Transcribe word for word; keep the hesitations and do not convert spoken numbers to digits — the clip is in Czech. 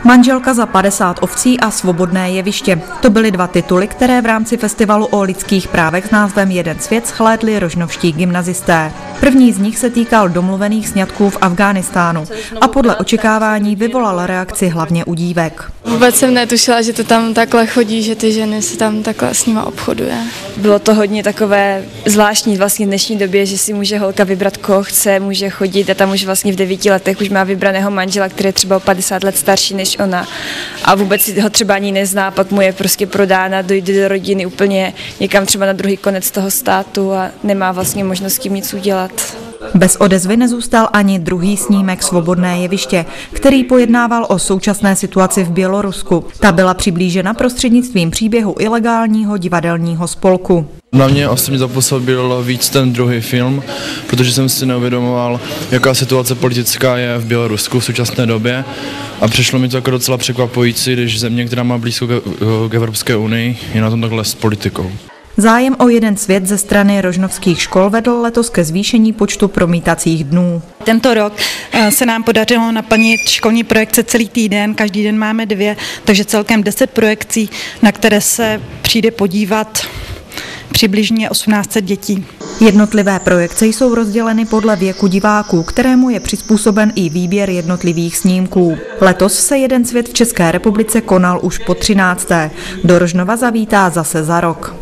Manželka za padesát ovcí a Svobodné jeviště. To byly dva tituly, které v rámci festivalu o lidských právech s názvem Jeden svět shlédli rožnovští gymnazisté. První z nich se týkal domluvených sňatků v Afghánistánu a podle očekávání vyvolal reakci hlavně u dívek. Vůbec jsem netušila, že to tam takhle chodí, že ty ženy se tam takhle s nima obchoduje. Bylo to hodně takové zvláštní vlastně v dnešní době, že si může holka vybrat, koho chce, může chodit a tam už vlastně v devíti letech už má vybraného manžela, který je třeba o padesát let starší než ona a vůbec ho třeba ani nezná, pak mu je prostě prodána, dojde do rodiny úplně někam třeba na druhý konec toho státu a nemá vlastně možnost s tím nic udělat. Bez odezvy nezůstal ani druhý snímek Svobodné jeviště, který pojednával o současné situaci v Bělorusku. Ta byla přiblížena prostřednictvím příběhu ilegálního divadelního spolku. Na mě osobně zapůsobil víc ten druhý film, protože jsem si neuvědomoval, jaká situace politická je v Bělorusku v současné době a přišlo mi to jako docela překvapující, když země, která má blízko k Evropské unii, je na tom takhle s politikou. Zájem o Jeden svět ze strany rožnovských škol vedl letos ke zvýšení počtu promítacích dnů. Tento rok se nám podařilo naplnit školní projekce celý týden, každý den máme dvě, takže celkem deset projekcí, na které se přijde podívat přibližně osmnáct set dětí. Jednotlivé projekce jsou rozděleny podle věku diváků, kterému je přizpůsoben i výběr jednotlivých snímků. Letos se Jeden svět v České republice konal už po třinácté. Do Rožnova zavítá zase za rok.